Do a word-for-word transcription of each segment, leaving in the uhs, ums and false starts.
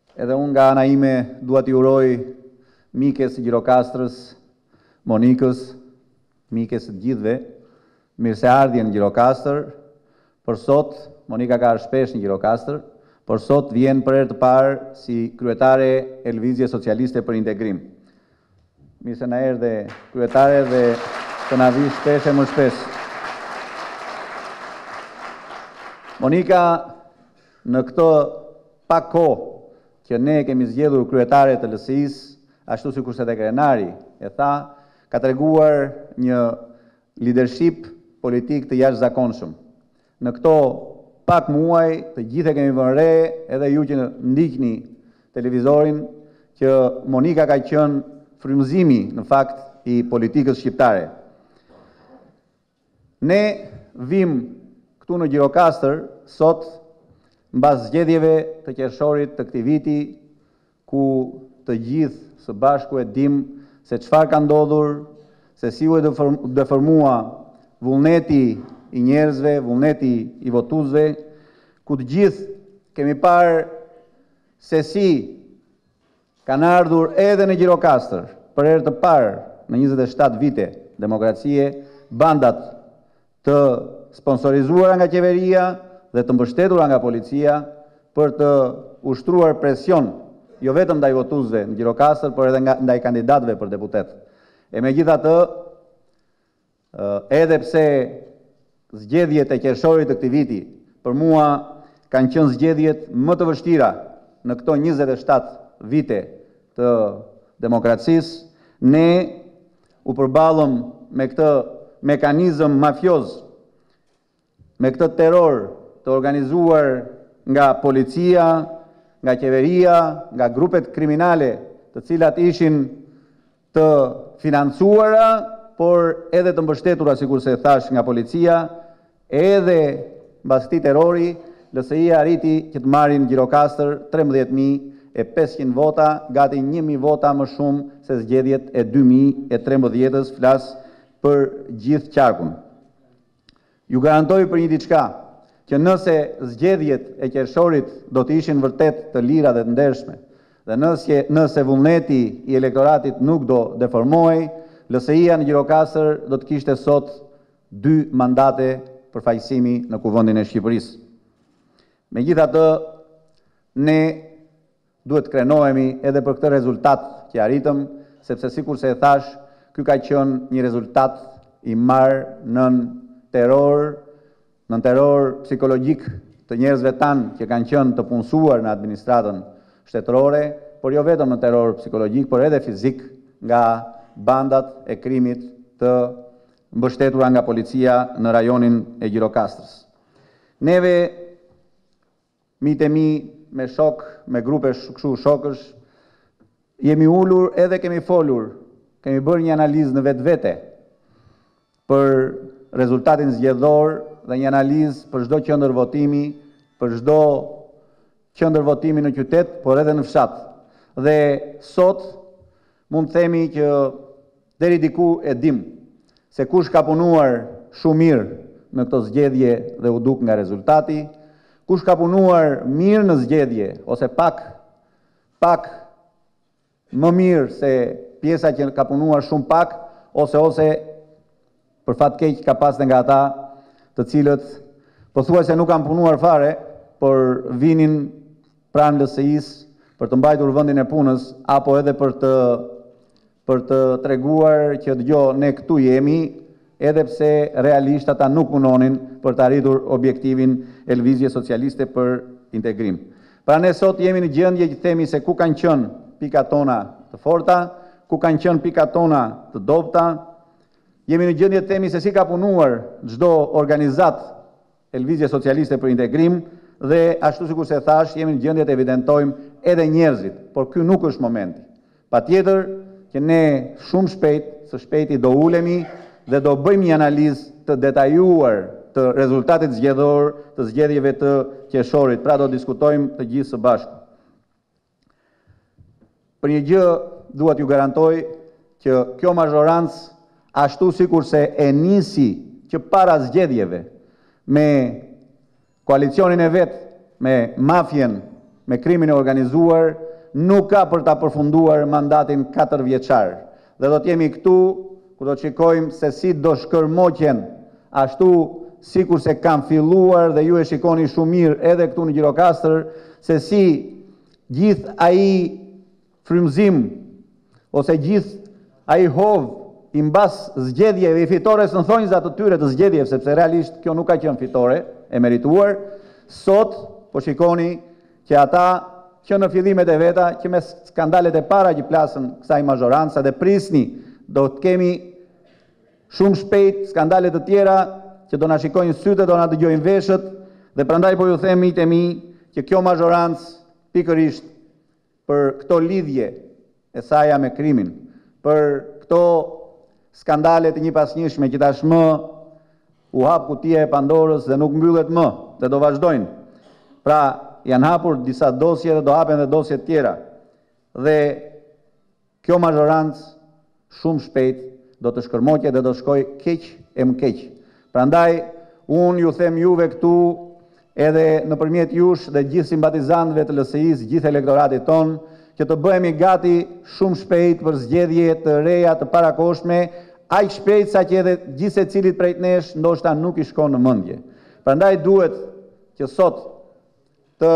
Edhe unë nga ana ime dua t'i uroj mikes së Gjirokastrës, Monikës, mikes së të gjithëve, mirëseardhjen në Gjirokastër. Për sot, Monika ka ardhur shpesh në Gjirokastër, por sot vjen për herë të parë si kryetare e Lëvizjes Socialiste për Integrim. Mirë se na erdhe kryetare dhe të na vi shpesh e më shpesh. Monika, në këtë pak kohë që ne kemi zgjedhur kryetare të L S I-s, ashtu si kurse dhe krenari e tha, ka treguar një leadership politik të jashtëzakonshëm. Në këto pak muaj të gjithë e kemi vënë re, edhe ju që ndiqni televizorin, që Monika ka qenë frymëzimi në fakt i politikës shqiptare. Ne vim këtu në Gjirokastër sot mbas zgjedhjeve të qershorit të këtij viti, ku të gjithë së bashku e dim se çfarë ka ndodhur, se si u deformua vullneti i njerëzve, vullneti i votuesve, ku të gjithë kemi parë se si kanë ardhur edhe në Gjirokastër për herë të parë në njëzet e shtatë vite demokracie, bandat të sponsorizuara nga qeveria dhe të mbështetura nga policia për të ushtruar presion, jo vetëm ndaj votuesve në Gjirokastër, por edhe ndaj kandidatëve për deputet. E megjithatë, edhe pse zgjedhjet e qershorit të këtij viti për mua kanë qenë zgjedhjet më të vështira në këto njëzet e shtatë vite të demokracisë, ne u përballëm me këtë mekanizëm mafioz, me këtë terror të organizuar nga policia, nga qeveria, nga grupet kriminale, të cilat ishin të financuara, por edhe të mbështetura, sikur se thash, nga policia, edhe mbas këtij terrori, L S I-ja arriti që të marrin Gjirokastër trembëdhjetë mijë e pesëqind vota, gati një mijë vota më shumë se zgjedhjet e dy mijë e trembëdhjetës, flas për gjithë qarkun. Ju garantoj për një diçka, që nëse zgjedhjet e qershorit do të ishin vërtet të lira dhe të ndershme, dhe nëse, nëse vullneti i elektoratit nuk do deformohej, L S I-ja në Gjirokastër do të kishte sot dy mandate për faqësimi në Kuvendin e Shqipërisë. Megjithatë, ne duhet të krenohemi edhe për këtë rezultat që arritëm, sepse sikur se e thash, ky ka qenë një rezultat i marrë nën terror, nën terror psikologjik të njerëzve tanë që kanë qenë të punësuar në administratën shtetërore, por jo vetëm në terror psikologjik, por edhe fizik nga bandat e krimit të mbështetura nga policia në rajonin e Gjirokastrës. Neve, mitë e mi, me shok, me grupe kështu shokësh, jemi ulur edhe kemi folur, kemi bërë një analizë në vetë vete për rezultatin zgjedhor dhe një analizë për çdo qendër votimi, për çdo qendër votimi në qytet, por edhe në fshat. Dhe sot mund të themi që deri diku e dim se kush ka punuar shumë mirë në këto zgjedhje dhe u duk nga rezultati, kush ka punuar mirë në zgjedhje ose pak pak më mirë se pjesa që ka punuar shumë pak, ose ose për fat keq ka pas nga ata të cilët pothuajse nuk kanë punuar fare, por vinin pranë L S I-s për të mbajtur vendin e punës, apo edhe për të për të treguar që dëgjo ne këtu jemi, edhe pse realisht ata nuk punonin për të arritur objektivin e Lëvizjes Socialiste për Integrim. Pra ne sot jemi në gjendje që themi se ku kanë qenë pikat tona të forta, ku kanë qenë pikat tona të dobta. Jemi në gjendje të themi se si ka punuar çdo organizat e Lëvizjes Socialiste për Integrim, dhe ashtu sikur se thash, jemi në gjendje të evidentojmë edhe njerëzit, por ky nuk është momenti. Patjetër që ne shumë shpejt, së shpejti do ulemi dhe do bëjmë një analizë të detajuar të rezultatit zgjedhor të zgjedhjeve të qershorit, pra do diskutojmë të gjithë së bashku. Për një gjë dua t'ju garantoj që kjo mazhorancë, ashtu sikur se e nisi që para zgjedhjeve me koalicionin e vet, me mafjen, me krimin e organizuar nuk ka për ta përfunduar mandatin katër vjeçar. Dhe do të jemi këtu ku do të shikojmë se si do shkërmoqen ashtu sikur se kanë filluar dhe ju e shikoni shumë mirë edhe këtu në Gjirokastër, se si gjithë ai frymëzim ose gjithë ai hov i mbas zgjedhjeve i fitores në thonjza të tyre të zgjedhjeve, sepse realisht kjo nuk ka qenë fitore e merituar, sot po shikoni që ata që në fillimet e veta, që me skandalet e para që plasën kësaj mazhoranca dhe prisni, do të kemi shumë shpejt skandale të tjera që do na shikojnë sytë, do na dëgjojnë veshët, dhe prandaj po ju them miqtë e mi që kjo mazhorancë pikërisht për këto lidhje e saja me krimin, për këto skandale të njëpasnjëshme që tashmë u hap kutia e Pandorës dhe nuk mbyllet më, dhe do vazhdojnë. Pra, janë hapur disa dosje dhe do hapen dhe dosje të tjera. Dhe kjo mazhorancë shumë shpejt do të shkërmoqet dhe do shkoj keq e më keq. Prandaj, unë ju them juve këtu edhe nëpërmjet jush dhe gjithë simpatizantëve të L S I-s, gjithë elektoratit ton, që të bëhemi gati shumë shpejt për zgjedhje të reja të parakoshme, aq shpejt sa që edhe gjithë secilit prej nesh ndoshta nuk i shkon në mendje. Prandaj duhet që sot të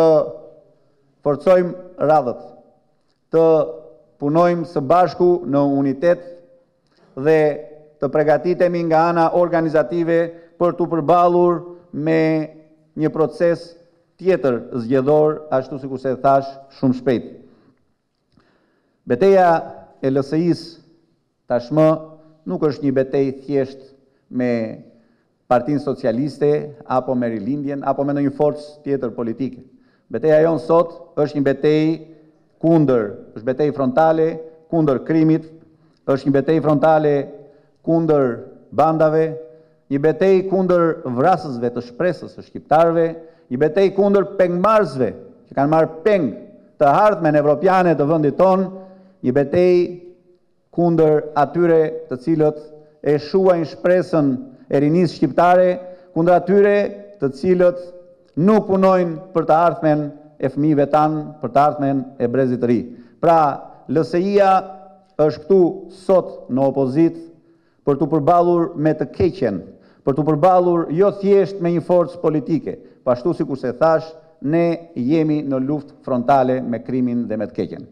forcojmë radhët, të punojmë së bashku në unitet dhe të përgatitemi nga ana organizative për të përballur me një proces tjetër zgjedhor, ashtu sikur se thash, shumë shpejt. Betejë e L S I-s tashmë nuk është një betejë thjesht me Partinë Socialiste apo me Rilindjen apo me ndonjë forcë tjetër politike. Betejë jonë sot është një betejë kundër, është betejë frontale kundër krimit, është një betejë frontale kundër bandave, një betejë kundër vrasësve të shpresës së shqiptarëve, një betejë kundër pengmarrësve që kanë marrë peng të ardhmen evropiane të vendit tonë, një betejë kundër atyre të cilët e shuajnë shpresën e rinisë shqiptare, kundër atyre të cilët nuk punojnë për të ardhmen e fëmijëve tanë, për të ardhmen e brezit të ri. Pra, L S I-ja është këtu sot në opozit për të përballur me të keqen, për të përballur jo thjesht me një forcë politike, po ashtu sikur se thash, ne jemi në luftë frontale me krimin dhe me të keqen.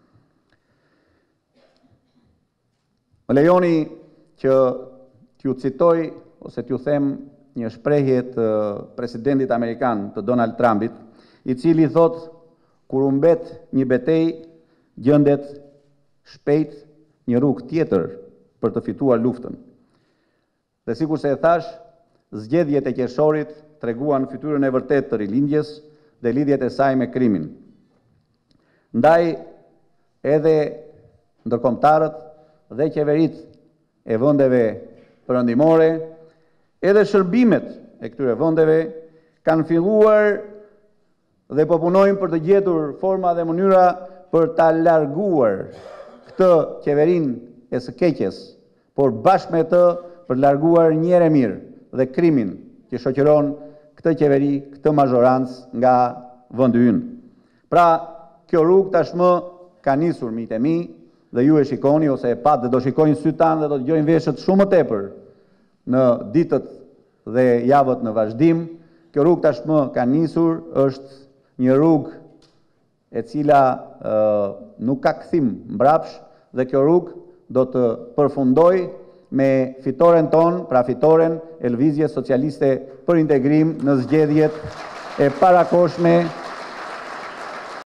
Më lejoni që t'ju citoj ose t'ju them një shprehje të presidentit amerikan, të Donald Trumpit, i cili thot, kur u mbet një betejë, gjendet shpejt një rrugë tjetër për të fituar luftën. Dhe sikur se e thash, zgjedhjet e qershorit treguan fytyrën e vërtet të Rilindjes dhe lidhjet e saj me krimin. Ndaj edhe ndërkombëtarët dhe qeverit e vendeve perëndimore, edhe shërbimet e këtyre vendeve kanë filluar dhe po punojnë për të gjetur forma dhe mënyra për ta larguar këtë qeverinë e së keqes, por bashkë me të për larguar njerë e mirë dhe krimin që shoqëron këtë qeveri, këtë mazhorancë nga vendi ynë. Pra, kjo rrugë tashmë ka nisur, miqtë e mi, dhe ju e shikoni ose e pat dhe do shikojnë sytë tanë dhe do të dëgjojnë veshët shumë më tepër në ditët dhe javët në vazhdim. Kjo rrugë tashmë ka nisur, është një rrugë e cila e, nuk ka kthim mbrapsh, dhe kjo rrugë do të përfundoj me fitoren ton, pra fitoren e Lëvizjes Socialiste për Integrim në zgjedhjet e parakoshme